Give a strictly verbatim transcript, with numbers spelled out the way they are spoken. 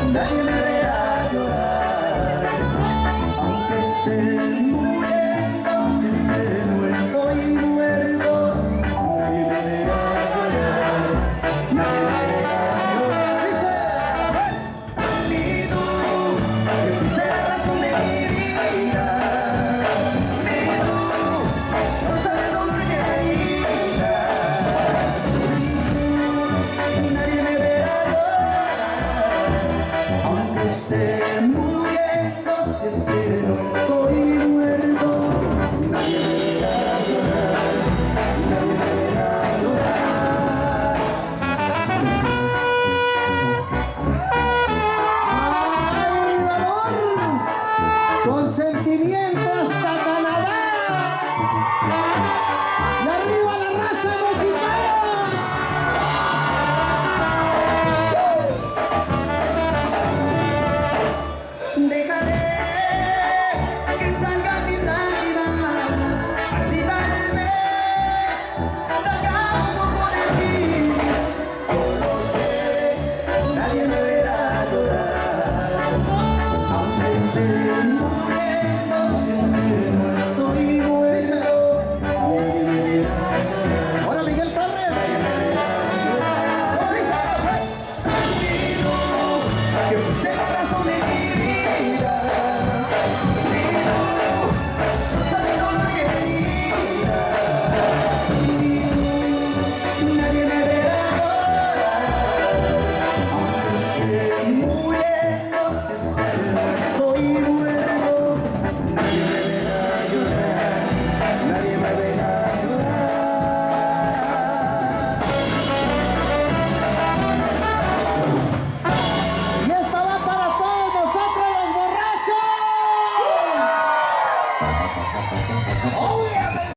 nadie me verá llorar, aunque esté muriendo, si sé, no estoy muerto, nadie me verá llorar, nadie me verá llorar. Ni tú, que fuiste la razón de mi vida, ni tú, rosa de dolor y herida, ni tú, nadie me verá llorar, aunque esté muriendo, si sé, no estoy muerto, nadie me verá llorar, nadie me verá llorar. ¡Ay, valor! Con sentimiento hasta Canadá. ¡Y arriba la raza mexicana! Dejaré que salgan mis lágrimas, así tal vez salga un poco de ti, solo que nadie me